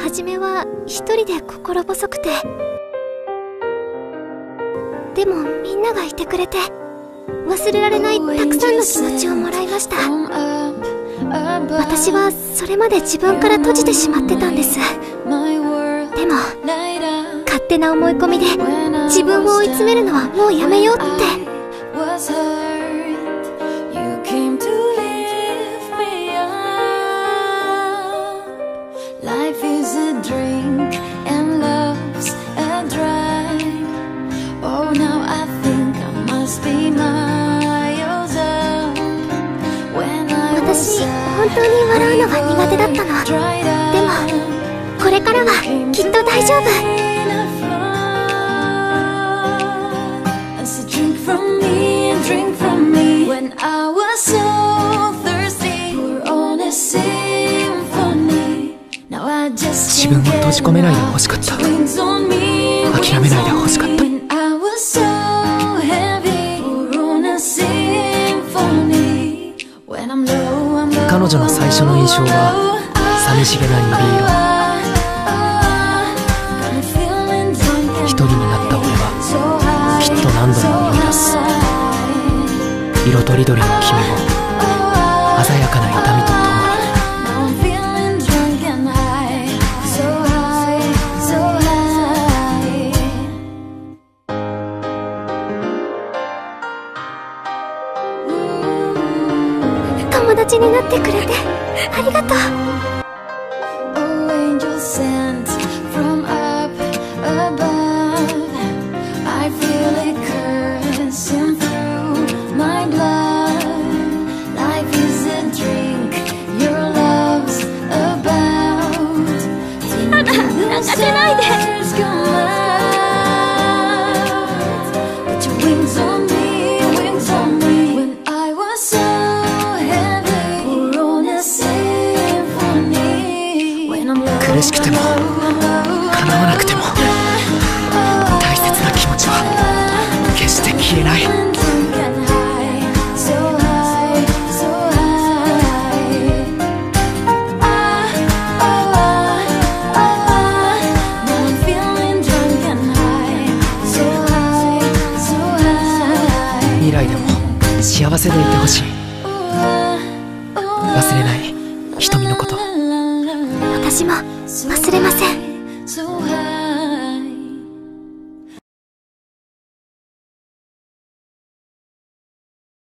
初めは一人で心細くて、でもみんながいてくれて忘れられないたくさんの気持ちをもらいました。私はそれまで自分から閉じてしまってたんです。でも勝手な思い込みで自分を追い詰めるのはもうやめようって。私、本当に笑うのが苦手だったの。でもこれからはきっと大丈夫。 自分を閉じ込めないでほしかった。諦めないでほしかった。彼女の最初の印象は寂しげな指色。一人になった俺はきっと何度も思い出す。色とりどりの君を鮮やかな痛みとともに。 友達になってくれてありがとう。泣かせないで。 苦しくても叶わなくても大切な気持ちは決して消えない。未来でも幸せでいてほしい。忘れない瞳のこと。 私も忘れません。